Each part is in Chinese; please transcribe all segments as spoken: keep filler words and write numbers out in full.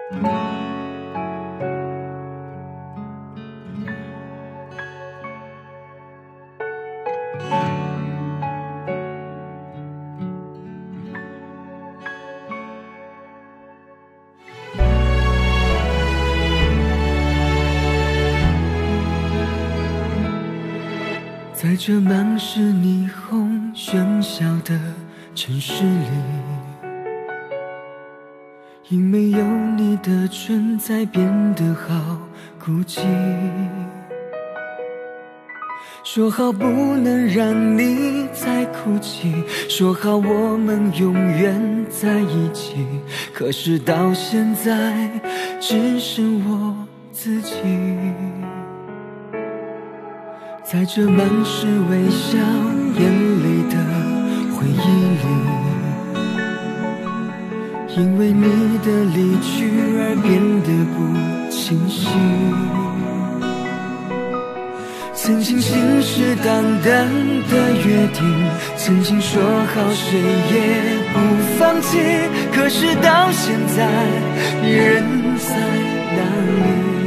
在这满是霓虹喧嚣的城市里，因为有你的存在变得好孤寂。说好不能让你再哭泣，说好我们永远在一起，可是到现在只剩我自己。在这满是微笑眼泪的回忆里，因为你的离去而变得不清晰。曾经信誓旦旦的约定，曾经说好谁也不放弃，可是到现在你人在哪里？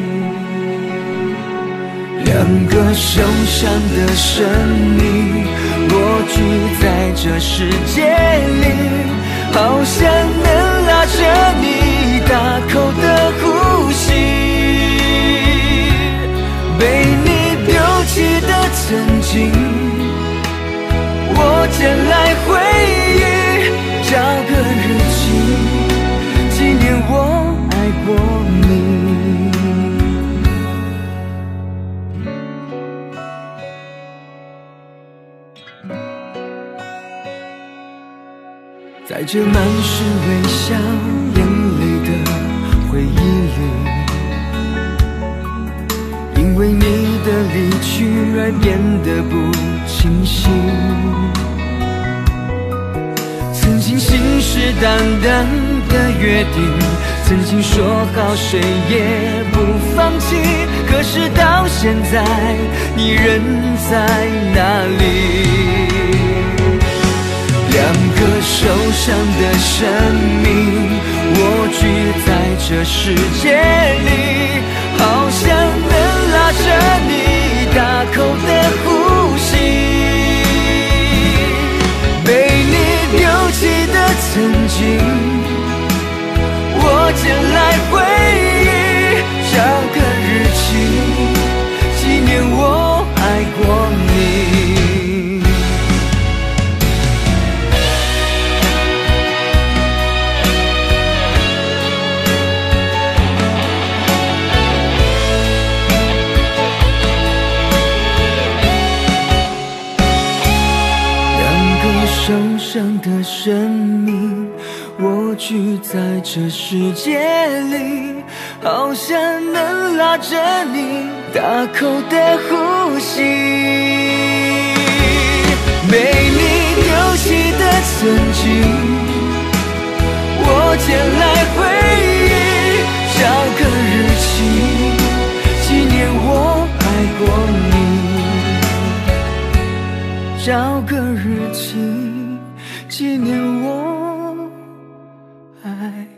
两个受伤的生命蜗居在这世界里，好想能拉着你大口的呼吸。被你丢弃的曾经，我捡来回忆，找个日期纪念我爱过你。在这满是微笑眼泪的回忆里，因为你的离去而变得不清晰。曾经信誓旦旦的约定，曾经说好谁也不放弃，可是到现在你人在哪里？两个受伤的生命蜗居在这世界里，好想能拉着你大口的呼吸。被你丢弃的曾经，我捡来回忆，找个日期纪念我爱过你。受伤的生命蜗居在这世界里，好想能拉着你大口的呼吸。被你丢弃的曾经，我捡来回忆，找个日期纪念我爱过你，找个日期纪念我爱